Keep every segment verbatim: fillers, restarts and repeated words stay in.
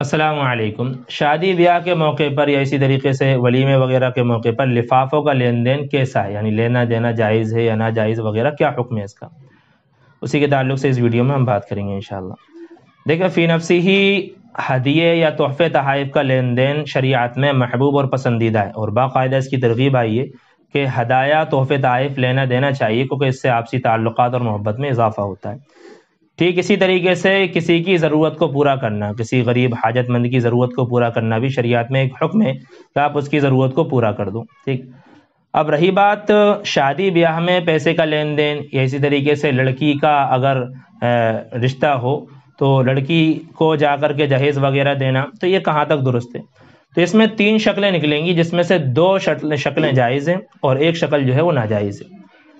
السلام علیکم۔ شادی بیاہ کے موقع پر یا اسی طریقے سے ولیمے وغیرہ کے موقع پر لفافوں کا لین دین کیسا ہے، یعنی لینا دینا جائز ہے یا ناجائز وغیرہ، کیا حکم ہے اس کا، اسی کے تعلق سے اس ویڈیو میں ہم بات کریں گے انشاءاللہ۔ دیکھیں، فی نفسی ہی ہدیے یا تحفے تحائف کا لین دین شریعت میں محبوب اور پسندیدہ ہے، اور باقاعدہ اس کی ترغیب آئی ہے کہ ہدایہ تحفے تحائف لینا دینا چاہیے، کیونکہ اس سے آپسی تعلقات اور محبت میں اضافہ ہوتا ہے۔ ٹھیک اسی طریقے سے کسی کی ضرورت کو پورا کرنا، کسی غریب حاجت مند کی ضرورت کو پورا کرنا بھی شریعت میں ایک حکم ہے کہ آپ اس کی ضرورت کو پورا کر دو۔ ٹھیک، اب رہی بات شادی بیاہ میں پیسے کا لین دین، یا اسی طریقے سے لڑکی کا اگر رشتہ ہو تو لڑکی کو جا کر کے جہیز وغیرہ دینا، تو یہ کہاں تک درست ہے؟ تو اس میں تین شکلیں نکلیں گی، جس میں سے دو شکلیں جائز ہیں اور ایک شکل جو ہے وہ ناجائز ہے۔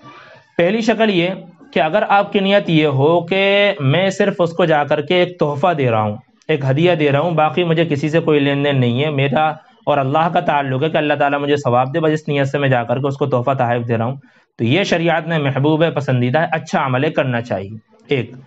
پہلی شکل یہ کہ اگر آپ کی نیت یہ ہو کہ میں صرف اس کو جا کر کے ایک تحفہ دے رہا ہوں، ایک ہدیہ دے رہا ہوں، باقی مجھے کسی سے کوئی لین دین نہیں ہے، میرا اور اللہ کا تعلق ہے کہ اللہ تعالیٰ مجھے ثواب دے، بس اس نیت سے میں جا کر کے اس کو تحفہ تحائف دے رہا ہوں، تو یہ شریعت میں محبوب ہے، پسندیدہ ہے، اچھا عمل ہے، کرنا چاہیے۔ ایک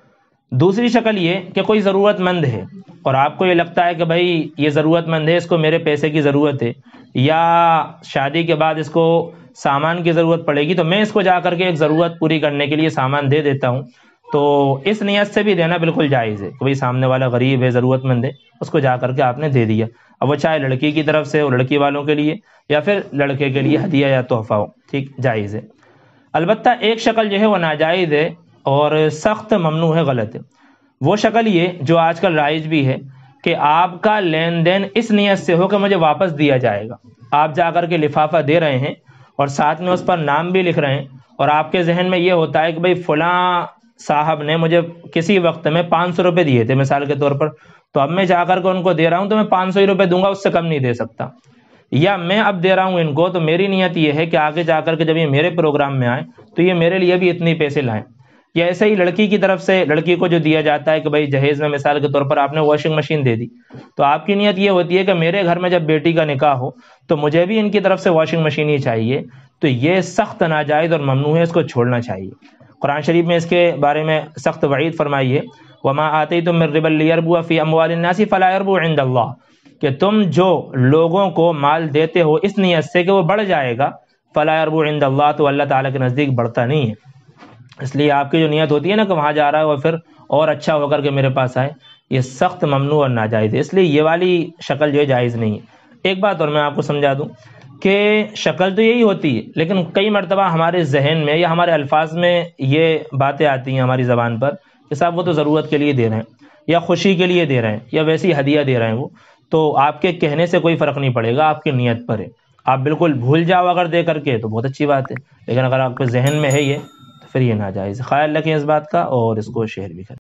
دوسری شکل یہ کہ کوئی ضرورت مند ہے اور آپ کو یہ لگتا ہے کہ بھائی یہ ضرورت مند ہے، اس کو میرے پیسے کی ضرورت ہے، یا شادی کے بعد اس کو سامان کی ضرورت پڑے گی، تو میں اس کو جا کر کے ایک ضرورت پوری کرنے کے لیے سامان دے دیتا ہوں، تو اس نیت سے بھی دینا بالکل جائز ہے کہ بھائی سامنے والا غریب ہے، ضرورت مند ہے، اس کو جا کر کے آپ نے دے دیا، اب وہ چاہے لڑکی کی طرف سے ہو، لڑکی والوں کے لیے، یا پھر لڑکے کے لیے ہدیہ یا تحفہ ہو، ٹھیک، جائز ہے۔ البتہ ایک شکل جو ہے وہ ناجائز ہے اور سخت ممنوع ہے، غلط ہے۔ وہ شکل یہ جو آج کل رائج بھی ہے کہ آپ کا لین دین اس نیت سے ہو کہ مجھے واپس دیا جائے گا، آپ جا کر کے لفافہ دے رہے ہیں اور ساتھ میں اس پر نام بھی لکھ رہے ہیں، اور آپ کے ذہن میں یہ ہوتا ہے کہ بھئی فلاں صاحب نے مجھے کسی وقت میں پانچ سو روپے دیے تھے مثال کے طور پر، تو اب میں جا کر کے ان کو دے رہا ہوں تو میں پانچ سو ہی روپے دوں گا، اس سے کم نہیں دے سکتا، یا میں اب دے رہا ہوں ان کو تو میری نیت یہ ہے کہ آگے جا کر کے جب یہ میرے پروگرام میں آئیں تو یہ میرے لیے بھی اتنی پیسے لائیں۔ یا ایسے ہی لڑکی کی طرف سے لڑکی کو جو دیا جاتا ہے کہ بھئی جہیز میں مثال کے طور پر آپ نے واشنگ مشین دے دی، تو آپ کی نیت یہ ہوتی ہے کہ میرے گھر میں جب بیٹی کا نکاح ہو تو مجھے بھی ان کی طرف سے واشنگ مشین ہی چاہیے، تو یہ سخت ناجائز اور ممنوع ہے، اس کو چھوڑنا چاہیے۔ قرآن شریف میں اس کے بارے میں سخت وعید فرمائی ہے، وَمَا آتَيْتُم مِّن رِّبًا لِّيَرْبُوَ فِي أَمْوَالِ النَّاسِ فَلَا يَرْبُو عِندَ اللَّهِ، کہ تم جو لوگوں کو مال دیتے ہو اس نیت سے کہ وہ بڑھ جائے گا، فَلَا يَرْبُو عِندَ اللَّهِ، تو اللہ تعالیٰ کے نزدیک بڑھتا نہیں ہے۔ اس لیے آپ کی جو نیت ہوتی ہے نا کہ وہاں جا رہا ہے وہ پھر اور اچھا ہو کر کے میرے پاس آئے، یہ سخت ممنوع اور ناجائز ہے، اس لیے یہ والی شکل جو ہے جائز نہیں ہے۔ ایک بات اور میں آپ کو سمجھا دوں کہ شکل تو یہی ہوتی ہے، لیکن کئی مرتبہ ہمارے ذہن میں یا ہمارے الفاظ میں یہ باتیں آتی ہیں ہماری زبان پر کہ صاحب وہ تو ضرورت کے لیے دے رہے ہیں، یا خوشی کے لیے دے رہے ہیں، یا ویسی ہدیہ دے رہے ہیں، وہ تو آپ کے کہنے سے کوئی فرق نہیں پڑے گا، آپ کی نیت پر ہے۔ آپ بالکل بھول جاؤ اگر دے کر کے تو بہت اچھی بات ہے، لیکن اگر آپ کے ذہن میں ہے یہ تو پھر یہ ناجائز ہے۔ خیال رکھیں اس بات کا اور اس کو شیئر بھی کریں۔